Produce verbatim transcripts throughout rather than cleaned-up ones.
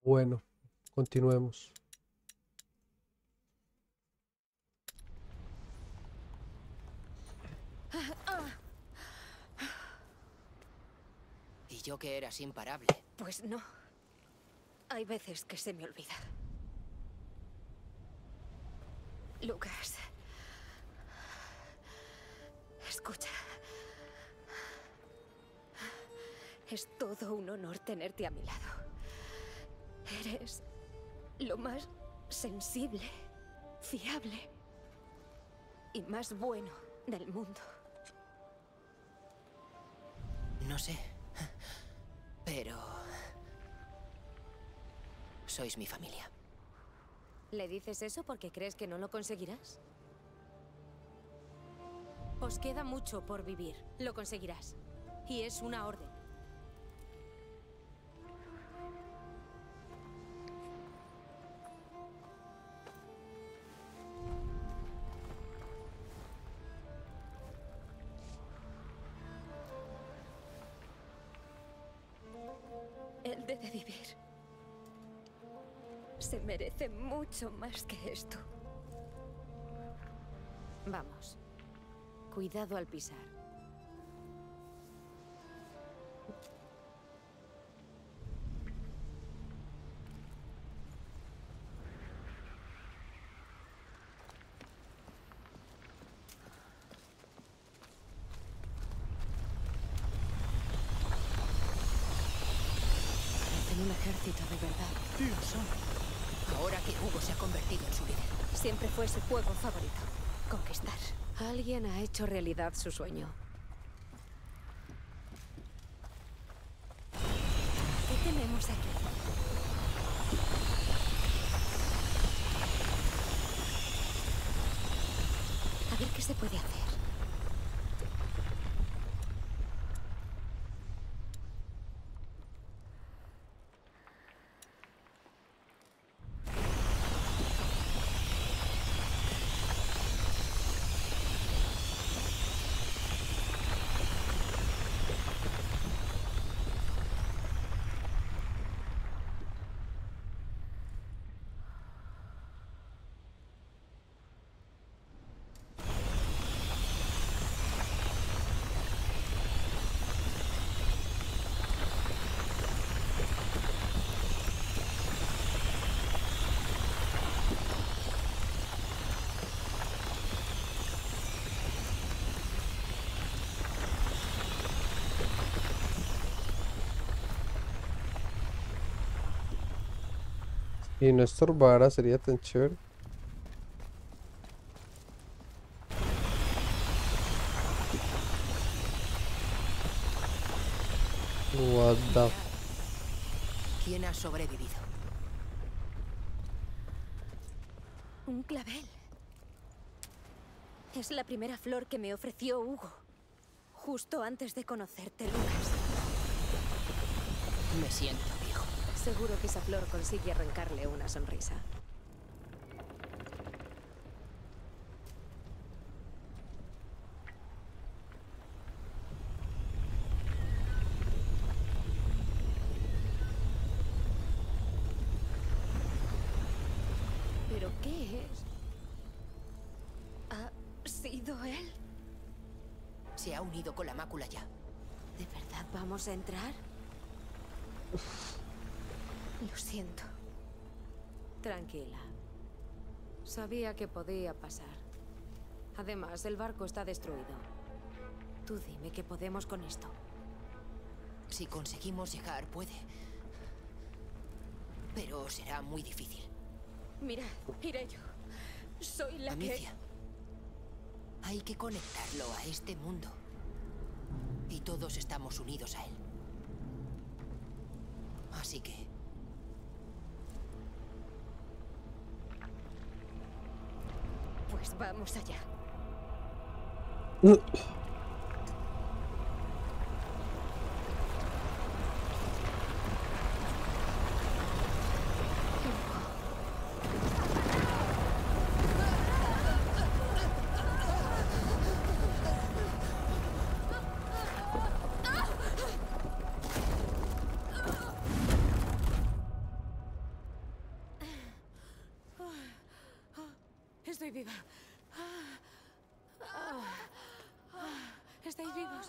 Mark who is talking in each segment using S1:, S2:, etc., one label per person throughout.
S1: Bueno, continuemos.
S2: Y yo que eras imparable.
S3: Pues no. Hay veces que se me olvida. Lucas. Escucha. Es todo un honor tenerte a mi lado. Eres lo más sensible, fiable y más bueno del mundo.
S2: No sé. Pero... sois mi familia.
S3: ¿Le dices eso porque crees que no lo conseguirás? Os queda mucho por vivir. Lo conseguirás. Y es una orden. Él debe vivir. Se merece mucho más que esto. Vamos. Cuidado al pisar. Parecen un ejército de verdad.
S2: Lo son. Ahora que Hugo se ha convertido en su líder.
S3: Siempre fue su juego favorito. Conquistar. Alguien ha hecho realidad su sueño. ¿Qué tenemos aquí? A ver qué se puede hacer.
S1: Y no estorbara, sería tan chévere. What the...
S2: ¿Quién ha sobrevivido?
S3: Un clavel. Es la primera flor que me ofreció Hugo. Justo antes de conocerte, Lucas.
S2: Me siento viejo.
S3: Seguro que esa flor consigue arrancarle una sonrisa. ¿Pero qué es? ¿Ha sido él?
S2: Se ha unido con la mácula ya.
S3: ¿De verdad vamos a entrar? Lo siento. Tranquila. Sabía que podía pasar. Además, el barco está destruido. Tú dime qué podemos con esto.
S2: Si conseguimos llegar, puede. Pero será muy difícil.
S3: Mira, iré yo. Soy la
S2: Amicia. Hay que conectarlo a este mundo. Y todos estamos unidos a él. Así que...
S3: Pues vamos allá. Estoy viva. ¿Estáis vivos?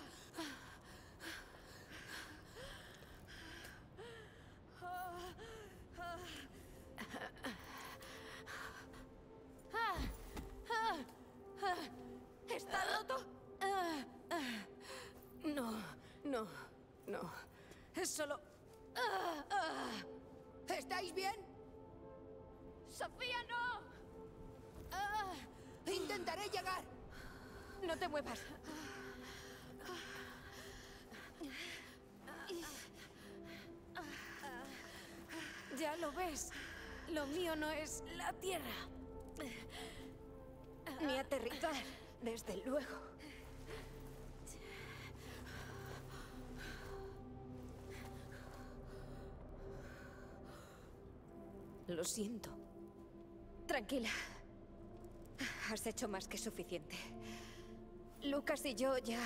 S3: ¿Está roto? No, no, no. Es solo...
S2: ¿Estáis bien?
S3: ¡Sofía, no!
S2: Intentaré llegar.
S3: No te muevas. Ya lo ves. Lo mío no es la tierra. Ni aterrizar, desde luego. Lo siento.
S4: Tranquila. Has hecho más que suficiente. Lucas y yo ya...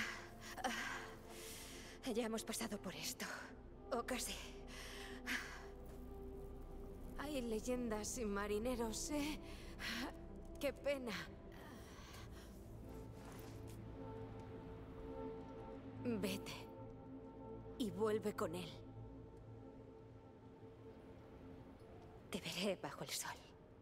S4: Ya hemos pasado por esto. O casi.
S3: Hay leyendas y marineros, ¿eh? Qué pena. Vete. Y vuelve con él.
S4: Te veré bajo el sol.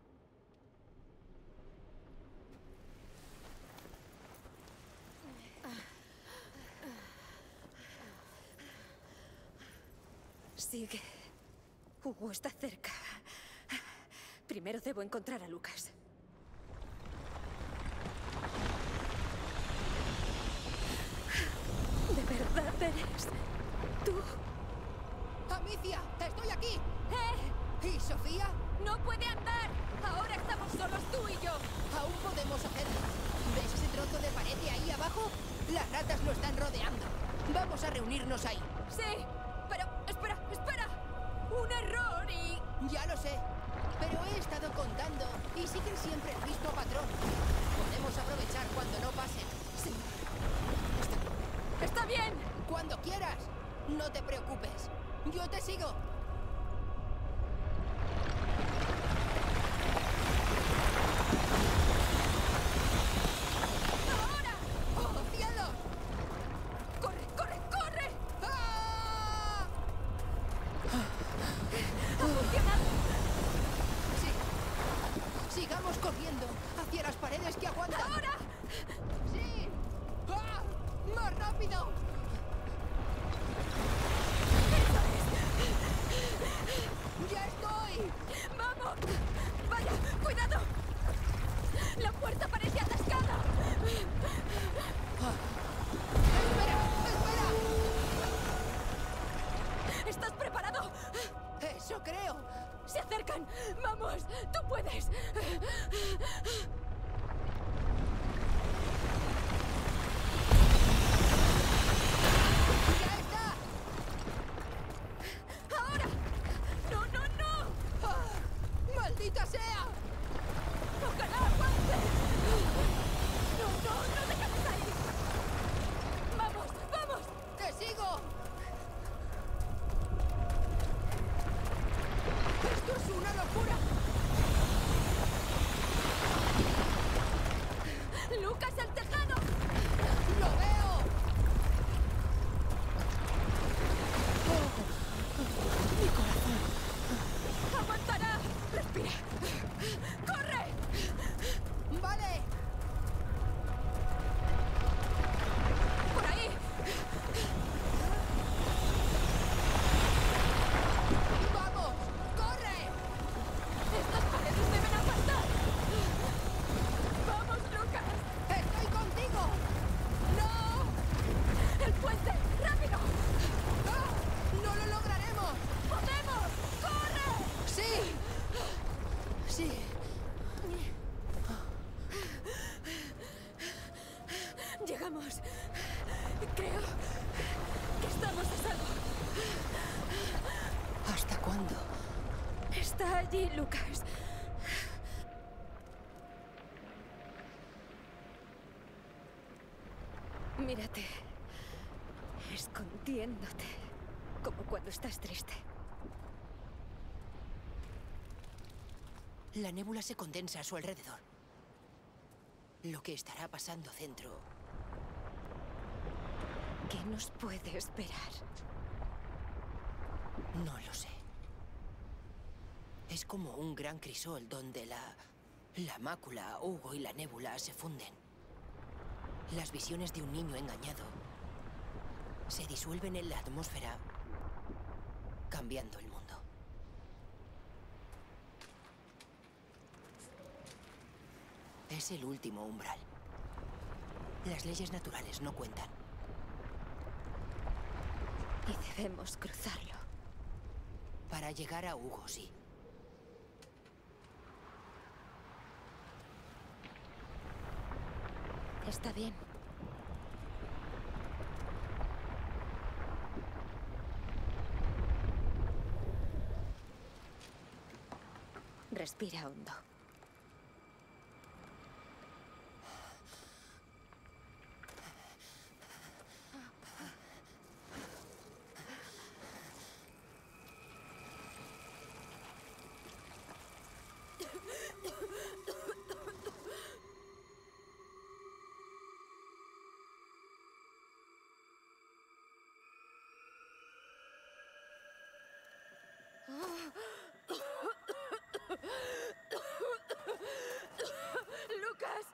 S4: Sigue. Hugo está cerca. Primero debo encontrar a Lucas. ¿De verdad eres tú?
S2: Amicia, estoy aquí.
S3: ¡Eh!
S2: ¿Y Sofía?
S3: ¡No puede andar! Ahora estamos solos tú y yo.
S2: Aún podemos hacerlo. ¿Ves ese trozo de pared de ahí abajo? Las ratas lo están rodeando. Vamos a reunirnos ahí.
S3: Sí, pero... ¡Espera, espera! ¡Un error y...
S2: Ya lo sé. Pero he estado contando y siguen siempre el mismo patrón. Podemos aprovechar cuando no pasen.
S3: Sí. Está, está bien.
S2: Cuando quieras. No te preocupes. Yo te sigo.
S3: ¡Ahora!
S2: ¡Oh, cielos!
S3: ¡Corre, corre, corre!
S2: ¡Ah!
S3: ¡Ha funcionado!
S2: Sí. Sigamos corriendo hacia las paredes que aguantan.
S3: ¡Ahora!
S2: ¡Sí! ¡Ah! ¡Más rápido! ¡Ya estoy!
S3: ¡Vamos! ¡Vaya! ¡Cuidado! ¡La puerta parece atascada!
S2: ¡Espera! ¡Espera!
S3: ¿Estás preparado?
S2: ¡Eso creo!
S3: ¡Se acercan! ¡Vamos! ¡Tú puedes!
S2: ¡Ya está!
S3: ¡Ahora! ¡No, no, no!
S2: ¡Ah! ¡Maldita sea!
S3: ¡Ojalá aguante! ¡No, no! ¡No te quedes ahí! ¡Vamos! ¡Vamos!
S2: ¡Te sigo! ¡Esto es una locura!
S3: ¡Lucas al tejado!
S2: ¡Lo veo!
S3: ¡Aguantará! ¡Respira! ¡Corre!
S2: ¡Vale!
S3: ¡Por ahí!
S2: ¡Vamos! ¡Corre!
S3: ¡Estas paredes deben aguantar! ¡Vamos, Lucas!
S2: ¡Estoy contigo! ¡No!
S3: ¡El puente! ¡Rápido!
S2: ¡Ah! ¡No lo lograremos!
S3: ¡Podemos! ¡Corre!
S2: ¡Sí! ¡Sí!
S3: Llegamos. Creo que estamos a salvo.
S2: ¿Hasta cuándo?
S4: Está allí, Lucas. Mírate. Escondiéndote. Como cuando estás triste.
S2: La nébula se condensa a su alrededor. lo que estará pasando dentro.
S4: ¿Qué nos puede esperar?
S2: No lo sé. Es como un gran crisol donde la... la mácula, Hugo y la nébula se funden. Las visiones de un niño engañado se disuelven en la atmósfera, cambiando el mundo. Es el último umbral. Las leyes naturales no cuentan.
S4: Y debemos cruzarlo.
S2: Para llegar a Hugo, sí.
S4: Está bien. Respira hondo. ¡Lucas!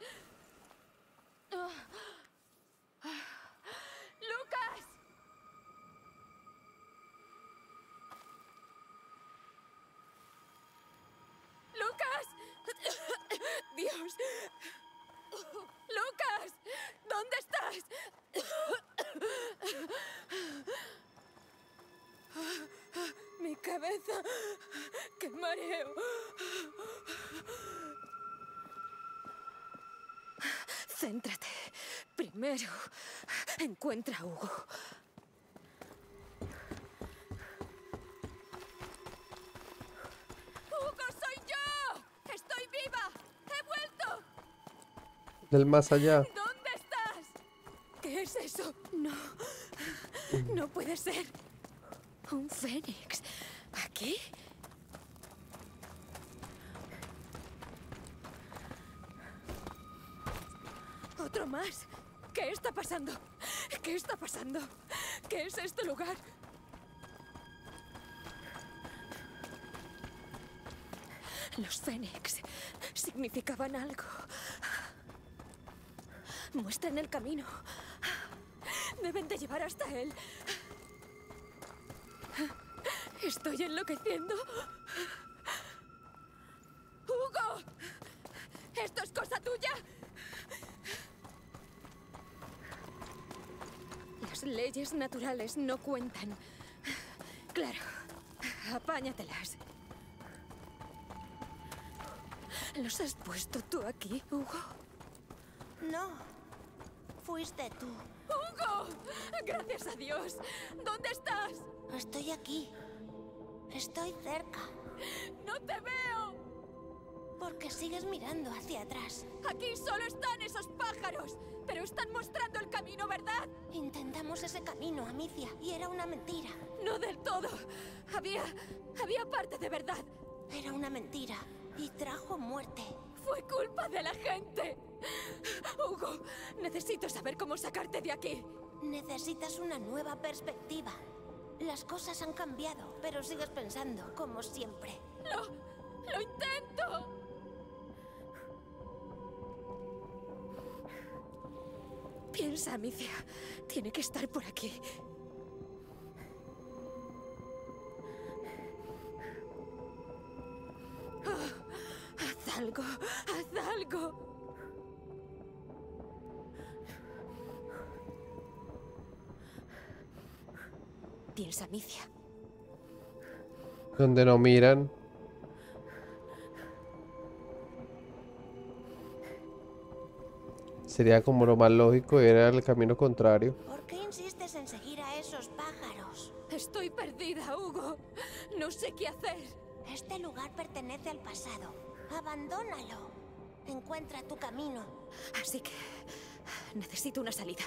S4: ¡Lucas! ¡Lucas! ¡Dios! ¡Lucas! ¿Dónde estás? Mi cabeza. ¡Qué mareo! Céntrate. Primero, encuentra a Hugo. ¡Hugo, soy yo! ¡Estoy viva! ¡He vuelto!
S1: Del más allá.
S4: ¿Dónde estás? ¿Qué es eso? No. No puede ser. Un fénix. ¿Aquí? ¿Otro más? ¿Qué está pasando? ¿Qué está pasando? ¿Qué es este lugar? Los fénix significaban algo. Muestran el camino. Deben de llevar hasta él. Estoy enloqueciendo. ¡Hugo! ¿Esto es cosa tuya? Las leyes naturales no cuentan. Claro. Apáñatelas. ¿Los has puesto tú aquí, Hugo?
S5: No. Fuiste tú.
S4: ¡Hugo! ¡Gracias a Dios! ¿Dónde estás?
S5: Estoy aquí. Estoy cerca.
S4: ¡No te veo!
S5: Porque sigues mirando hacia atrás.
S4: Aquí solo están esos pájaros. Pero están mostrando el camino, ¿verdad?
S5: Intentamos ese camino, Amicia, y era una mentira.
S4: No del todo. Había... había parte de verdad.
S5: Era una mentira y trajo muerte.
S4: Fue culpa de la gente. Hugo, necesito saber cómo sacarte de aquí.
S5: Necesitas una nueva perspectiva. Las cosas han cambiado, pero sigues pensando como siempre.
S4: ¡Lo... lo intento! Piensa, Amicia. Tiene que estar por aquí. Oh, haz algo, haz algo. Piensa, Amicia.
S1: Donde no miran. Sería como lo más lógico, era el camino contrario.
S5: ¿Por qué insistes en seguir a esos pájaros?
S4: Estoy perdida, Hugo. No sé qué hacer.
S5: Este lugar pertenece al pasado. Abandónalo. Encuentra tu camino.
S4: Así que necesito una salida.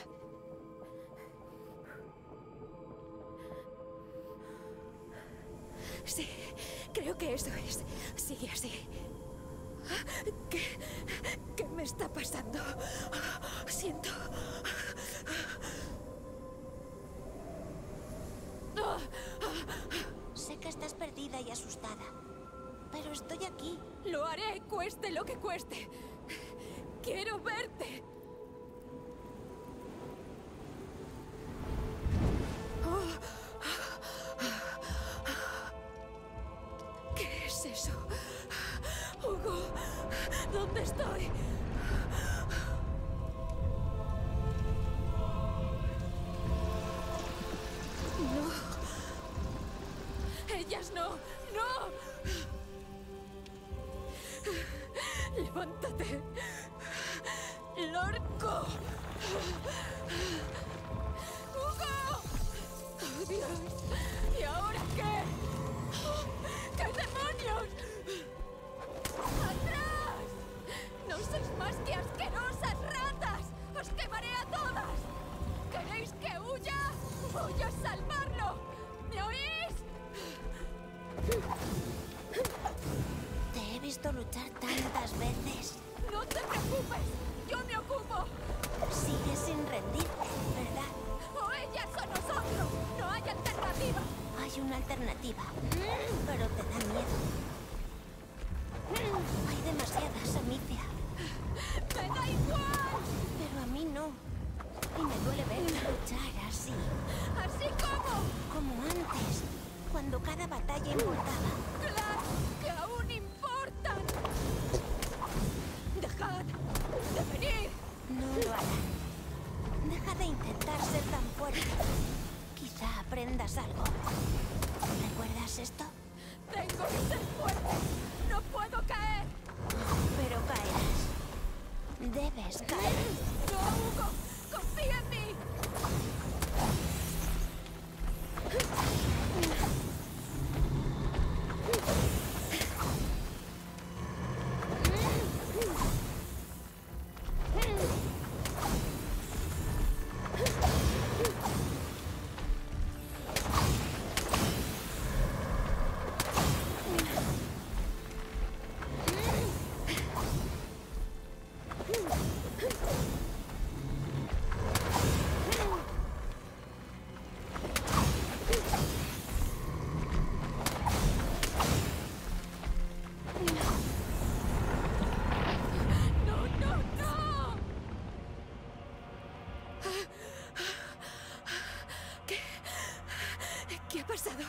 S4: Sí, creo que eso es. Sigue así. ¿Qué, qué me está pasando? Siento...
S5: Sé que estás perdida y asustada, pero estoy aquí.
S4: Lo haré, cueste lo que cueste. Quiero verte. ¿Qué es eso? Hugo, ¿dónde estoy? No. Ellas no. No. Levántate. Lorco. ¡Hugo! ¡Oh, Dios! ¿Y ahora qué? ¡Qué demonios! ¡Atrás! ¡No sois más que asquerosas ratas! ¡Os quemaré a todas! ¿Queréis que huya? ¡Voy a salvarlo! ¿Me oís?
S5: Te he visto luchar tantas veces.
S4: ¡No te preocupes! ¡Yo me ocupo!
S5: Sigues sin rendirte, ¿verdad?
S4: ¡O ellas o nosotros! ¡No hay alternativa!
S5: Hay una alternativa, pero te da miedo. Hay demasiadas, Amicia.
S4: ¡Me da igual!
S5: Pero a mí no. Y me duele ver luchar así.
S4: ¡Así como!
S5: Como antes, cuando cada batalla importaba.
S4: ¡Claro que aún importan! ¡Dejad de venir!
S5: No lo harán. Deja de intentar ser tan fuerte. Quizá aprendas algo. ¿Recuerdas esto?
S4: ¡Tengo que ser fuerte! ¡No puedo caer!
S5: Pero caerás. Debes caer.
S4: ¡No, Hugo! ¡Confía en mí! ¡No, no, no! ¿Qué? ¿Qué ha pasado?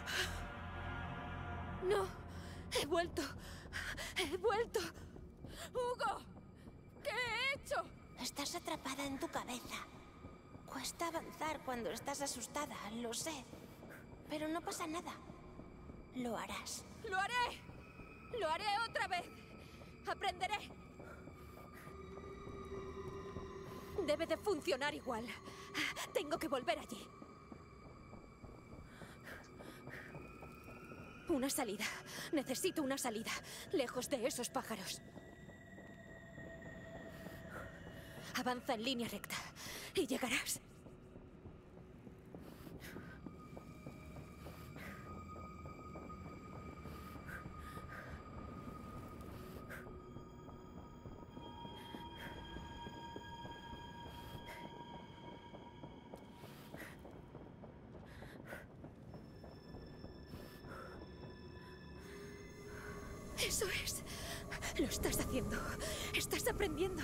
S4: No, he vuelto. He vuelto. ¡Hugo! ¿Qué he hecho?
S5: Estás atrapada en tu cabeza. Cuesta avanzar cuando estás asustada, lo sé. Pero no pasa nada. Lo harás.
S4: ¡Lo haré! ¡Lo haré otra vez! ¡Aprenderé! Debe de funcionar igual. Tengo que volver allí. Una salida. Necesito una salida. Lejos de esos pájaros. Avanza en línea recta. Y llegarás. Eso es. Lo estás haciendo. Estás aprendiendo.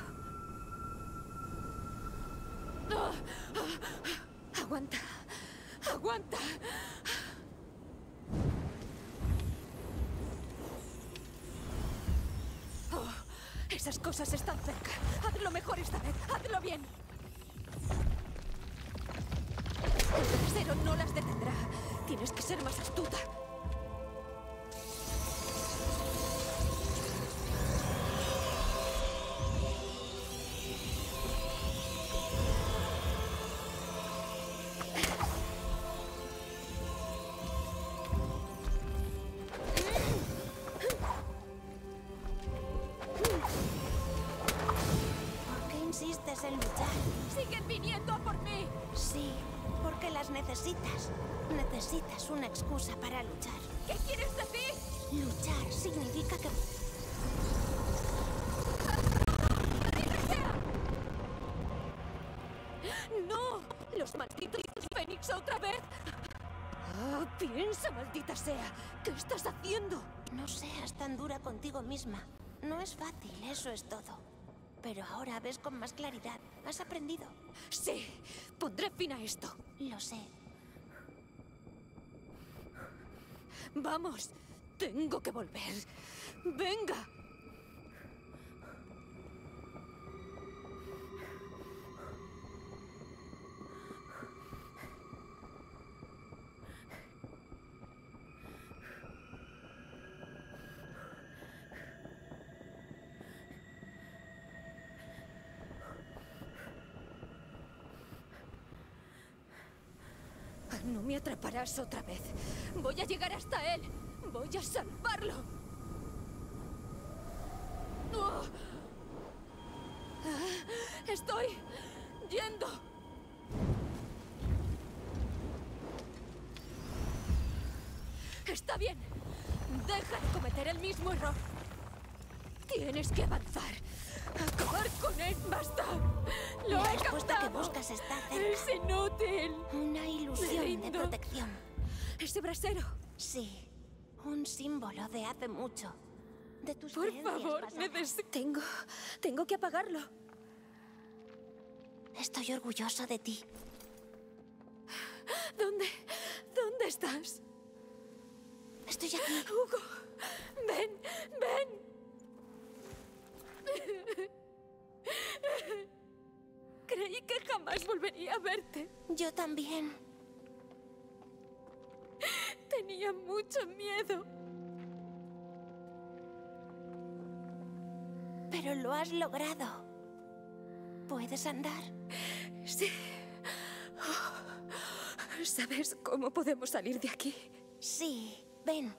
S4: ¡Ah! ¡Ah! Aguanta. Aguanta. Oh, esas cosas están cerca. Hazlo mejor esta vez. Hazlo bien. El trasero no las detendrá. Tienes que ser más astuta.
S5: ¿Por qué insistes en luchar?
S4: ¡Siguen viniendo a por mí!
S5: Sí, porque las necesitas. Necesitas una excusa para luchar.
S4: ¿Qué quieres decir?
S5: Luchar significa que...
S4: ¿Venís otra vez? Ah, piensa, maldita sea. ¿Qué estás haciendo?
S5: No seas tan dura contigo misma. No es fácil, eso es todo. Pero ahora ves con más claridad. Has aprendido.
S4: Sí, pondré fin a esto.
S5: Lo sé.
S4: Vamos, tengo que volver. ¡Venga! No me atraparás otra vez. Voy a llegar hasta él. Voy a salvarlo. ¡Oh! Ah, estoy yendo. Está bien. Deja de cometer el mismo error. Tienes que avanzar. Acabar con él. ¡Basta! ¡Lo
S5: La
S4: he
S5: respuesta que
S4: captado!
S5: buscas está cerca.
S4: ¡Es inútil!
S5: Una ilusión de
S4: Rindo.
S5: protección.
S4: Ese brasero.
S5: Sí, un símbolo de hace mucho. De tus
S4: Por
S5: creencias
S4: favor,
S5: pasadas.
S4: necesito... Tengo... Tengo que apagarlo.
S5: Estoy orgulloso de ti.
S4: ¿Dónde? ¿Dónde estás?
S5: Estoy aquí.
S4: Hugo, ven, ven. Creí que jamás volvería a verte.
S5: Yo también.
S4: Tenía mucho miedo.
S5: Pero lo has logrado. ¿Puedes andar?
S4: Sí. Oh, ¿sabes cómo podemos salir de aquí?
S5: Sí, ven.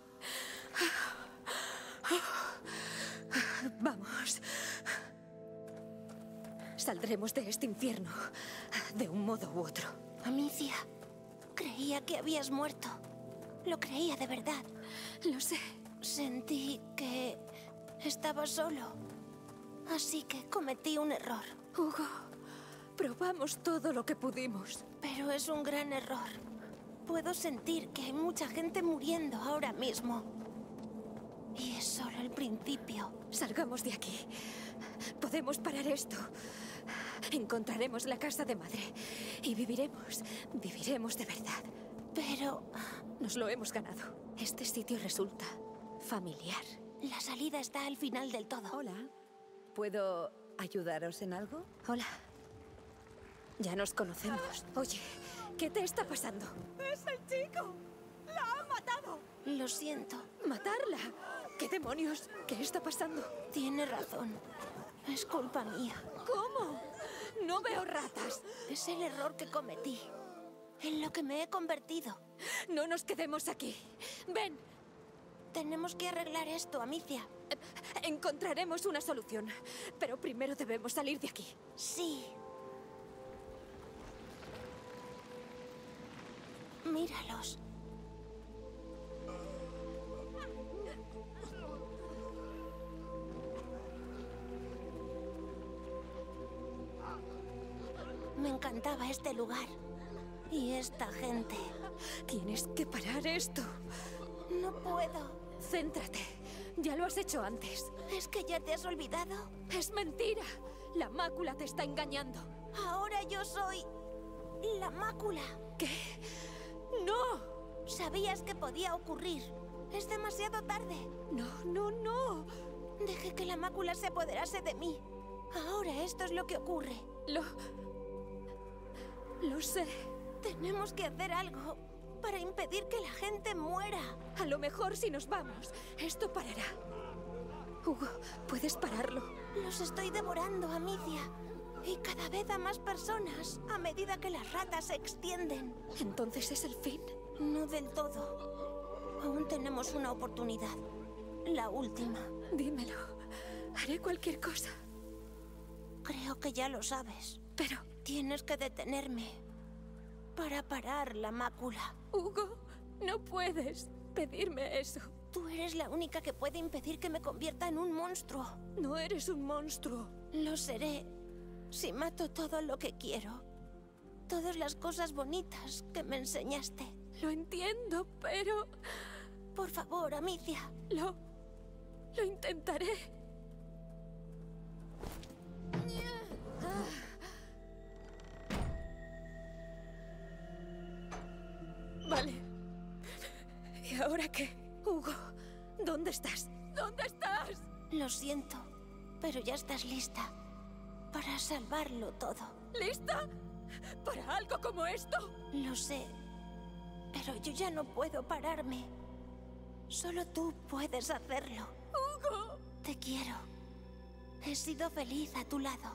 S4: Vamos. Saldremos de este infierno de un modo u otro.
S5: Amicia, creía que habías muerto. Lo creía de verdad.
S4: Lo sé.
S5: Sentí que estaba solo. Así que cometí un error.
S4: Hugo, probamos todo lo que pudimos.
S5: Pero es un gran error. Puedo sentir que hay mucha gente muriendo ahora mismo. Y es solo el principio.
S4: Salgamos de aquí. Podemos parar esto. Encontraremos la casa de madre. Y viviremos. Viviremos de verdad.
S5: Pero
S4: Nos lo hemos ganado. Este sitio resulta familiar.
S5: la salida está al final del todo.
S6: Hola. ¿Puedo ayudaros en algo?
S4: Hola. Ya nos conocemos. Oye, ¿qué te está pasando?
S6: ¡Es el chico! ¡La ha matado!
S5: Lo siento.
S4: ¿Matarla? ¿Qué demonios? ¿Qué está pasando?
S5: Tiene razón. Es culpa mía.
S4: ¿Cómo? No veo ratas.
S5: Es el error que cometí. En lo que me he convertido.
S4: No nos quedemos aquí. Ven,
S5: Tenemos que arreglar esto, Amicia.
S4: encontraremos una solución. Pero primero debemos salir de aquí.
S5: Sí. Míralos. Me encantaba este lugar. Y esta gente.
S4: Tienes que parar esto.
S5: No puedo.
S4: Céntrate. Ya lo has hecho antes.
S5: ¿Es que ya te has olvidado?
S4: Es mentira. La mácula te está engañando.
S5: Ahora yo soy... la mácula.
S4: ¿Qué? ¡No!
S5: Sabías que podía ocurrir. Es demasiado tarde.
S4: No, no, no.
S5: Dejé que la mácula se apoderase de mí. Ahora esto es lo que ocurre.
S4: Lo... Lo sé.
S5: Tenemos que hacer algo para impedir que la gente muera.
S4: A lo mejor si nos vamos, esto parará. Hugo, ¿puedes pararlo?
S5: Los estoy devorando, Amicia. Y cada vez a más personas, a medida que las ratas se extienden.
S4: ¿Entonces es el fin?
S5: No del todo. Aún tenemos una oportunidad. La última.
S4: Dímelo. Haré cualquier cosa.
S5: Creo que ya lo sabes.
S4: Pero,
S5: Tienes que detenerme para parar la mácula.
S4: Hugo, no puedes pedirme eso.
S5: Tú eres la única que puede impedir que me convierta en un monstruo.
S4: No eres un monstruo.
S5: Lo seré si mato todo lo que quiero. todas las cosas bonitas que me enseñaste.
S4: Lo entiendo, pero...
S5: Por favor, Amicia.
S4: Lo... lo intentaré. Vale. ¿Y ahora qué?
S6: Hugo, ¿dónde estás?
S4: ¿Dónde estás?
S5: Lo siento, pero ya estás lista para salvarlo todo.
S4: ¿Lista? ¿Para algo como esto?
S5: Lo sé, pero yo ya no puedo pararme. Solo tú puedes hacerlo.
S4: ¡Hugo!
S5: Te quiero. He sido feliz a tu lado.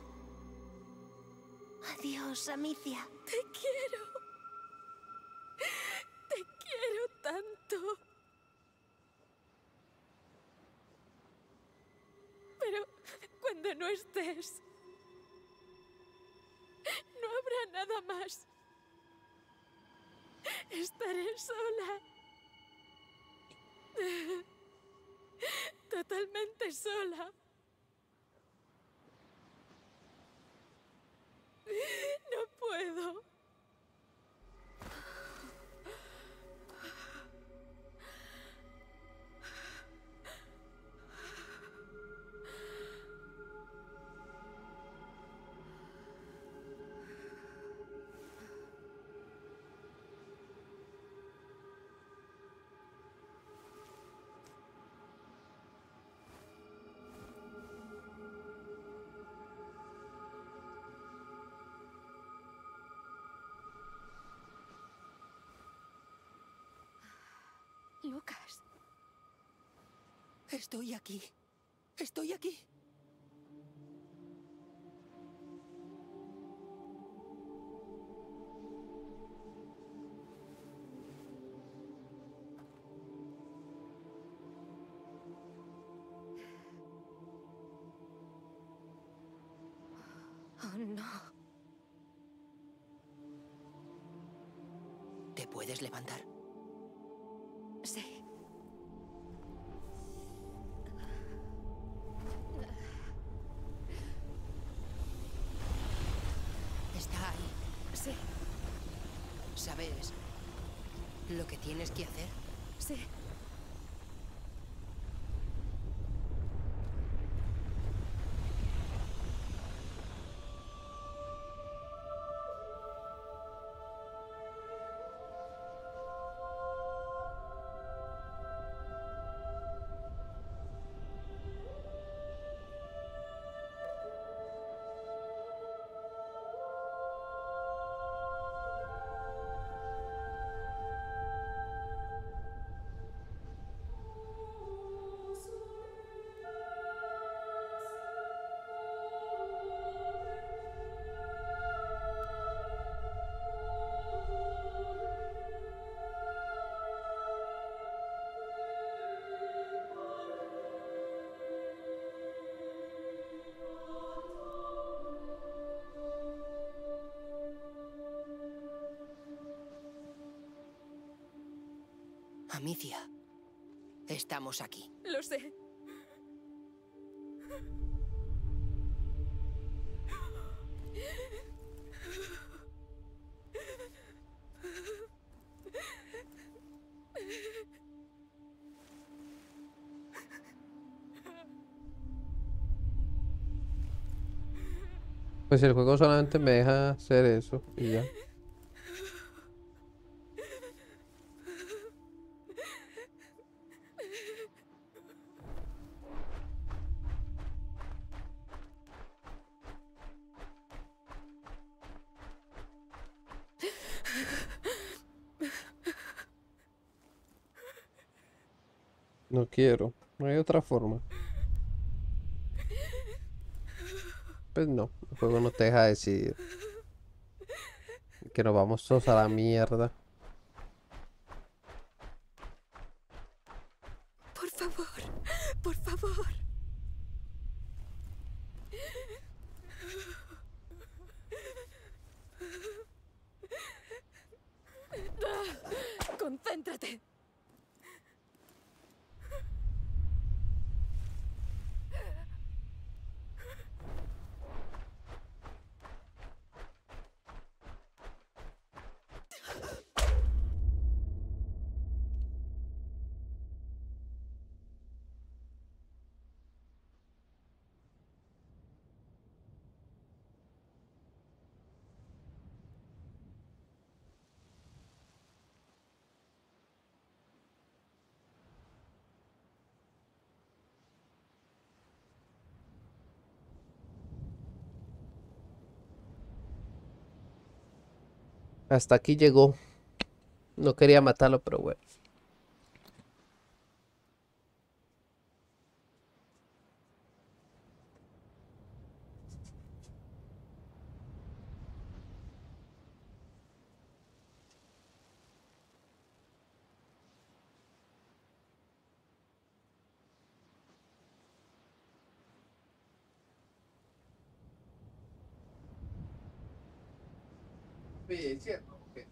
S5: Adiós, Amicia.
S4: Te quiero. Te quiero tanto. Pero cuando no estés, no habrá nada más. Estaré sola. Totalmente sola. No puedo.
S6: Lucas.
S2: Estoy aquí. Estoy aquí.
S6: Oh, no.
S2: ¿Te puedes levantar?
S6: Sí.
S2: Está ahí.
S6: Sí,
S2: ¿Sabes lo que tienes que hacer?
S6: sí.
S2: Amicia, estamos aquí.
S6: Lo sé.
S1: Pues el juego solamente me deja hacer eso y ya. No quiero, no hay otra forma. Pues no, el juego no te deja decidir. Que nos vamos todos a la mierda.
S6: Por favor, por favor.
S4: Concéntrate.
S1: Hasta aquí llegó. No quería matarlo, pero bueno. Oye, ¿es cierto? ¿Qué?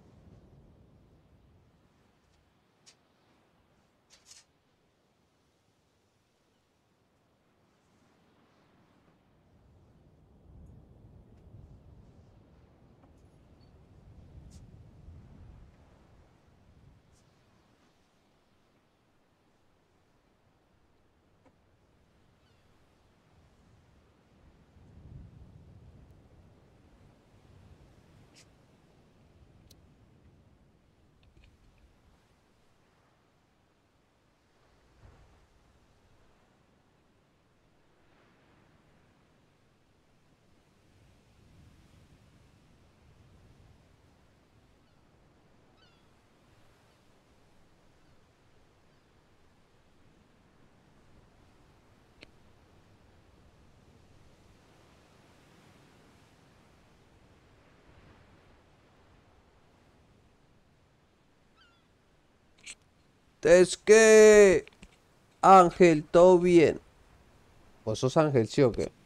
S1: Es que... Ángel, todo bien. ¿Vos sos Ángel, sí o qué?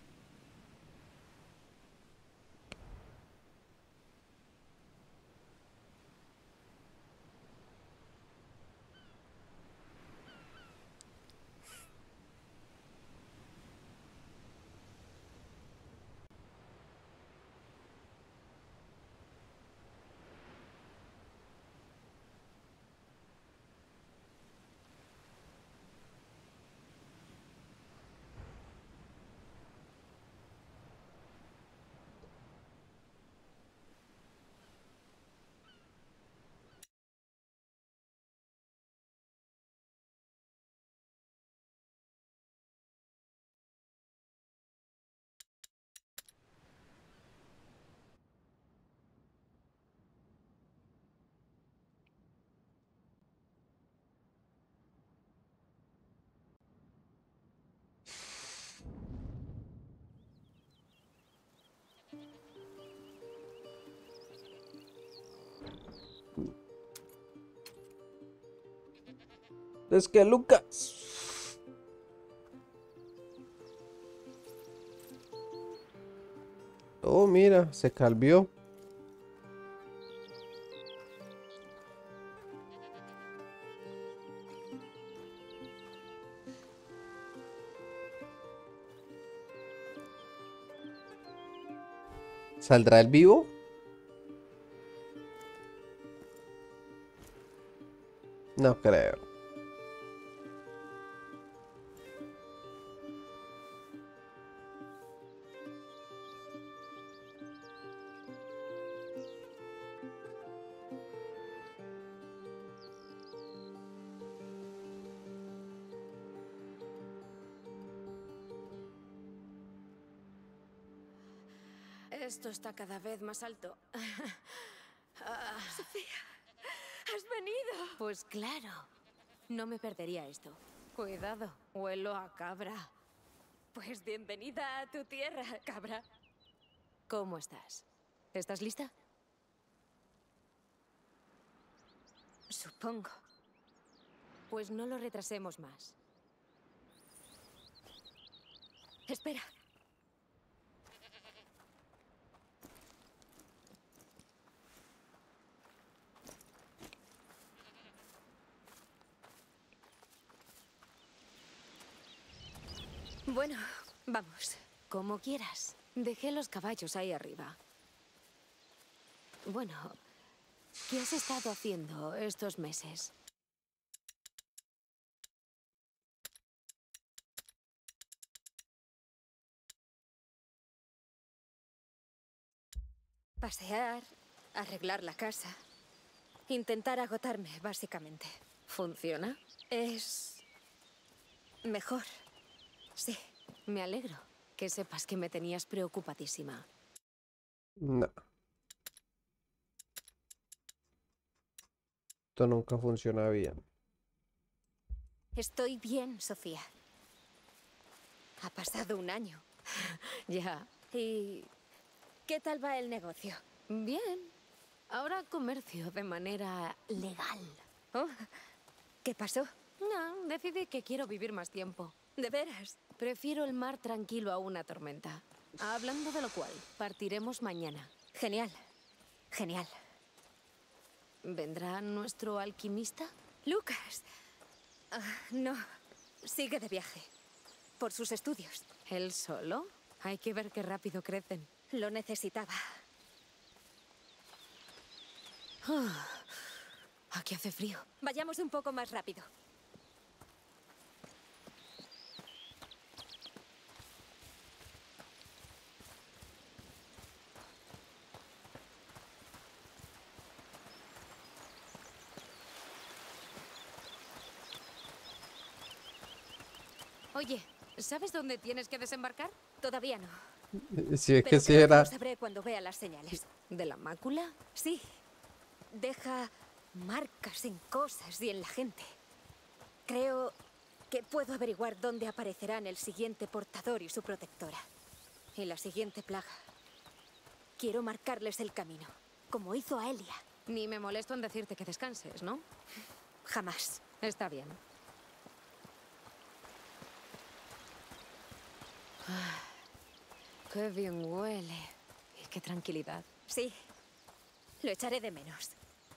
S1: Es que Lucas. Oh, mira, se calvió. ¿Saldrá el vivo? No creo.
S3: Esto está cada vez más alto. Ah,
S6: Sofía, has venido.
S3: pues claro. No me perdería esto. Cuidado, huelo a cabra.
S6: Pues bienvenida a tu tierra, cabra.
S3: ¿Cómo estás? ¿Estás lista?
S6: Supongo.
S3: Pues no lo retrasemos más.
S6: Espera. Bueno, vamos.
S3: Como quieras. Dejé los caballos ahí arriba. Bueno, ¿qué has estado haciendo estos meses?
S6: Pasear, arreglar la casa. Intentar agotarme, básicamente.
S3: ¿Funciona?
S6: Es... mejor. Sí.
S3: Me alegro. Que sepas que me tenías preocupadísima.
S1: No. Esto nunca funciona bien.
S6: Estoy bien, Sofía. Ha pasado un año.
S3: Ya.
S6: ¿Y qué tal va el negocio?
S3: Bien. Ahora comercio de manera legal.
S6: Oh, ¿qué pasó?
S3: No, decidí que quiero vivir más tiempo.
S6: ¿De veras?
S3: Prefiero el mar tranquilo a una tormenta. Hablando de lo cual, partiremos mañana.
S6: Genial. Genial.
S3: ¿Vendrá nuestro alquimista?
S6: Lucas. Ah, no. Sigue de viaje. Por sus estudios.
S3: ¿Él solo? Hay que ver qué rápido crecen.
S6: Lo necesitaba.
S3: Ah, aquí hace frío.
S6: Vayamos un poco más rápido.
S3: Oye, ¿sabes dónde tienes que desembarcar?
S6: Todavía no.
S1: Si es que
S6: Pero
S1: si
S6: creo que
S1: era.
S6: lo sabré cuando vea las señales.
S3: ¿De la mácula?
S6: Sí. Deja marcas en cosas y en la gente. Creo que puedo averiguar dónde aparecerán el siguiente portador y su protectora. Y la siguiente plaga. Quiero marcarles el camino, como hizo a Elia.
S3: Ni me molesto en decirte que descanses, ¿no?
S6: Jamás.
S3: Está bien. Ah, qué bien huele. Y qué tranquilidad.
S6: Sí. Lo echaré de menos.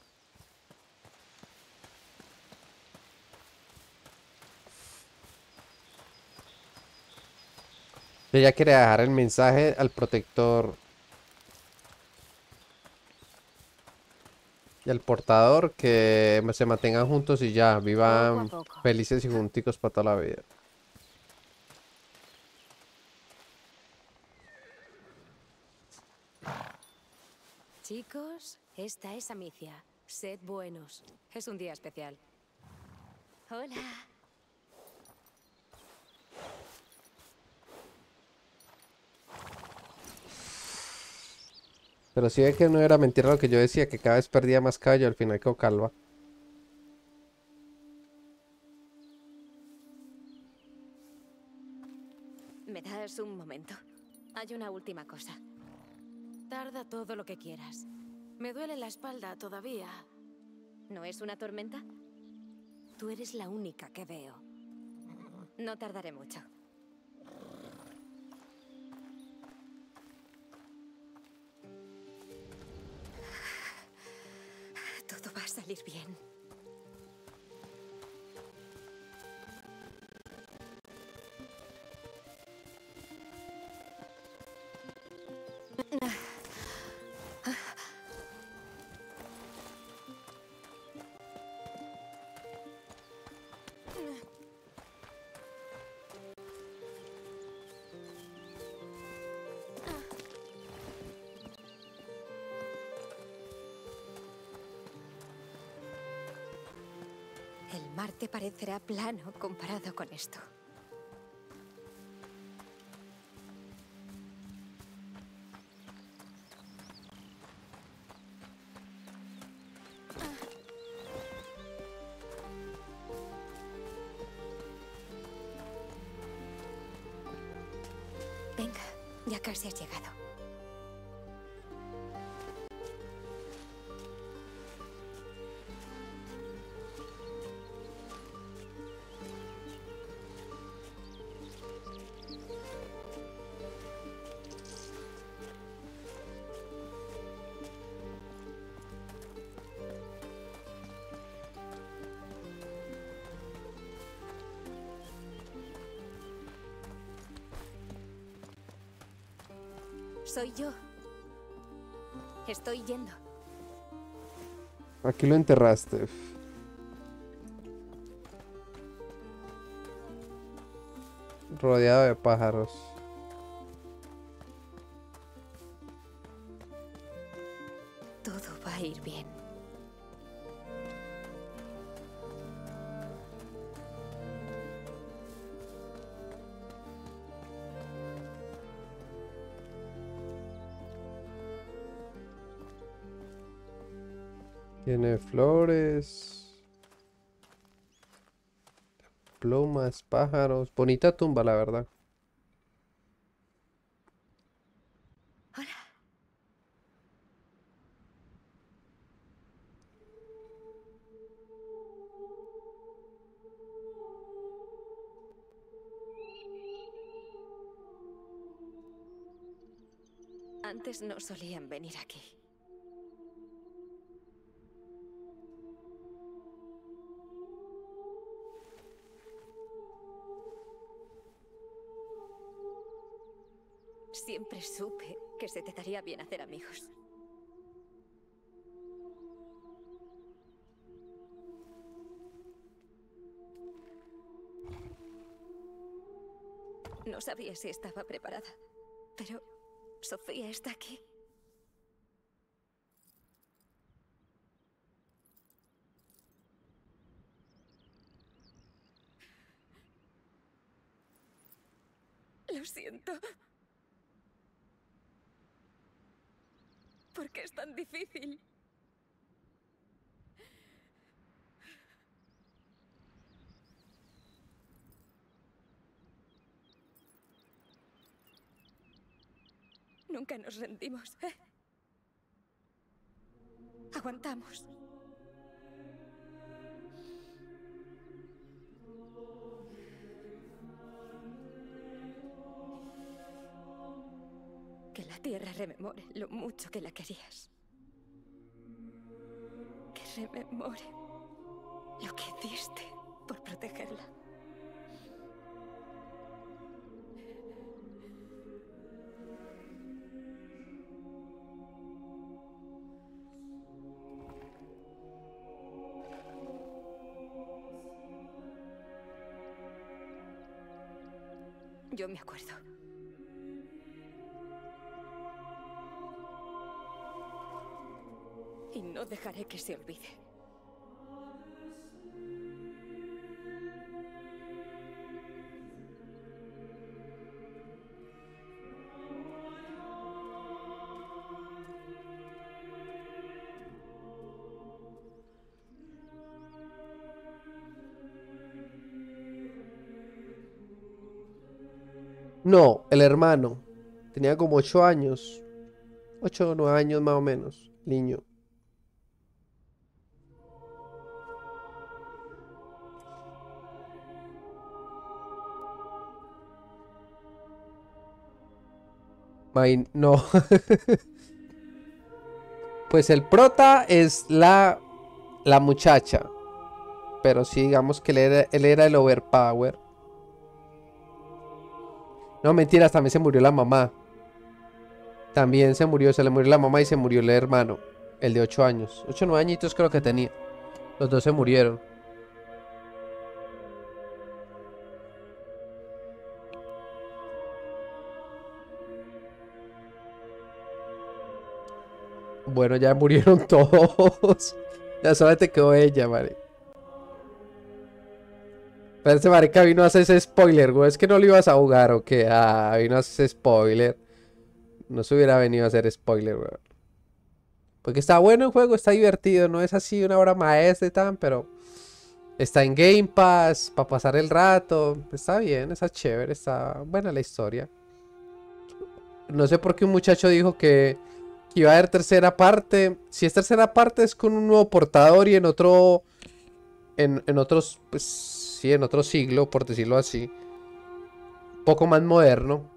S1: Ella quiere dejar el mensaje al protector y al portador que se mantengan juntos y ya vivan
S3: Poco a poco.
S1: felices y junticos para toda la vida.
S3: Chicos, esta es Amicia. Sed buenos. Es un día especial.
S6: Hola.
S1: Pero sí ve que no era mentira lo que yo decía, que cada vez perdía más cabello, al final quedó calva.
S6: ¿Me das un momento? Hay una última cosa.
S3: Tarda todo lo que quieras. Me duele la espalda todavía.
S6: ¿No es una tormenta?
S3: Tú eres la única que veo.
S6: No tardaré mucho. Todo va a salir bien. El mar te parecerá plano comparado con esto. Venga, ya casi has llegado. Soy yo. Estoy yendo.
S1: Aquí lo enterraste. Rodeado de pájaros.
S6: Todo va a ir bien.
S1: Tiene flores. Plumas, pájaros. Bonita tumba, la verdad.
S6: Hola. Antes no solían venir aquí. Siempre supe que se te daría bien hacer amigos. No sabía si estaba preparada, pero Sofía está aquí. Lo siento. ¿Por qué es tan difícil? Nunca nos rendimos, ¿eh? Aguantamos. Que la tierra rememore lo mucho que la querías. Que rememore lo que hiciste por protegerla. Yo me acuerdo. Y no dejaré que se olvide.
S1: No, el hermano. Tenía como ocho años. Ocho o nueve años más o menos. Niño. Main- no. Pues el prota es la, la muchacha. Pero sí, digamos que él era, él era el overpower. No, mentiras, también se murió la mamá. También se murió, se le murió la mamá y se murió el hermano. El de ocho años. ocho o nueve añitos creo que tenía. Los dos se murieron. Bueno, ya murieron todos. Ya solamente quedó ella, vale. Pero ese marica vino a hacer ese spoiler, güey. Es que no lo ibas a jugar o qué. Ah, vino a hacer ese spoiler. No se hubiera venido a hacer spoiler, güey. Porque está bueno el juego, está divertido. No es así una obra maestra y tal, pero está en Game Pass para pasar el rato. Está bien, está chévere, está buena la historia. No sé por qué un muchacho dijo que, que iba a haber tercera parte. Si es tercera parte es con un nuevo portador y en otro... En, en otros... Pues sí, en otro siglo, por decirlo así. Un poco más moderno.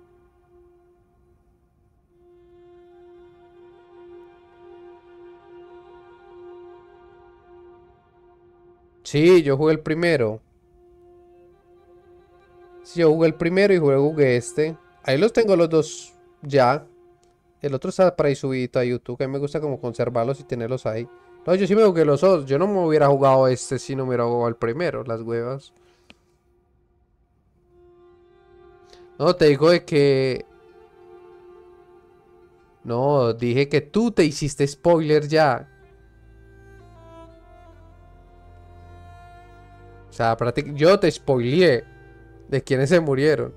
S1: Sí, yo jugué el primero. Sí, yo jugué el primero y luego jugué este. Ahí los tengo los dos ya. El otro está por ahí subidito a YouTube. Que a mí me gusta como conservarlos y tenerlos ahí. No, yo sí me jugué los dos. Yo no me hubiera jugado este si no me hubiera jugado el primero. Las huevas. No, te digo de que... No, dije que tú te hiciste spoiler ya. O sea, prácticamente yo te spoileé de quienes se murieron.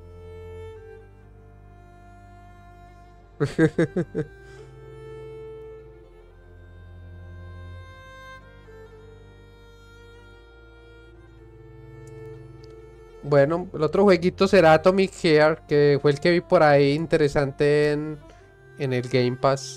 S1: Bueno, el otro jueguito será Atomic Heart, que fue el que vi por ahí interesante en, en el Game Pass.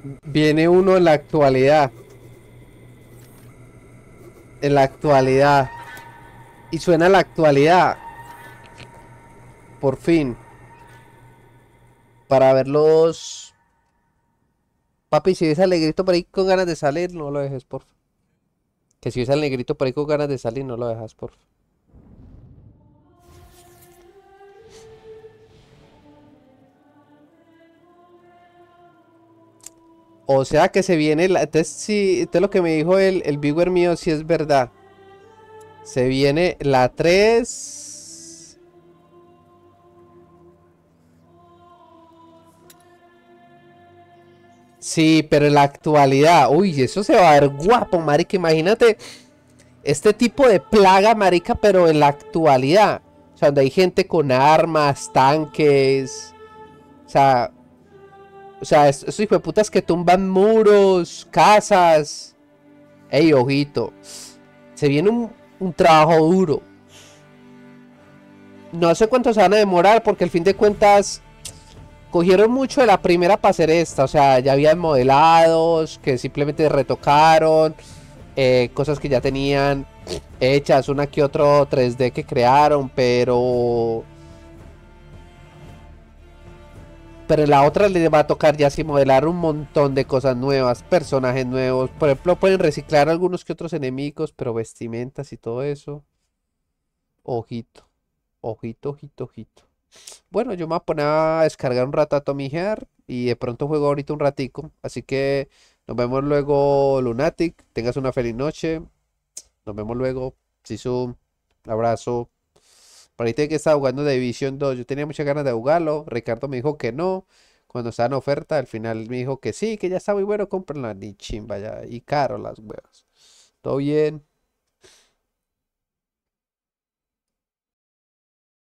S1: Viene uno en la actualidad. En la actualidad. Y suena la actualidad. Por fin. Para verlos. Papi, si ves al negrito por ahí con ganas de salir, no lo dejes, por favor. Que si ves al negrito por ahí con ganas de salir, no lo dejas, por favor. O sea que se viene la... Entonces, sí, entonces lo que me dijo el, el viewer mío sí es verdad. Se viene la tres. Sí, pero en la actualidad. Uy, eso se va a ver guapo, marica. Imagínate este tipo de plaga, marica, pero en la actualidad. O sea, donde hay gente con armas, tanques. O sea... O sea, es- esos hijueputas que tumban muros, casas. Ey, ojito. Se viene un, un trabajo duro. No sé cuánto se van a demorar porque al fin de cuentas cogieron mucho de la primera para hacer esta. O sea, ya habían modelados que simplemente retocaron. eh, cosas que ya tenían hechas, una que otro tres D que crearon, pero... Pero en la otra le va a tocar ya sí modelar un montón de cosas nuevas, personajes nuevos. Por ejemplo, pueden reciclar algunos que otros enemigos, pero vestimentas y todo eso. Ojito, ojito, ojito, ojito. Bueno, yo me voy a poner a descargar un rato a Tommy Heart y de pronto juego ahorita un ratico. Así que nos vemos luego, Lunatic. Tengas una feliz noche. Nos vemos luego. Sisu, abrazo. Por ahí que estaba jugando de Division dos. Yo tenía muchas ganas de jugarlo. Ricardo me dijo que no. Cuando estaba en oferta, al final me dijo que sí, que ya está muy bueno. Cómprenla. Ni chimba ya. Y caro las huevas. Todo bien.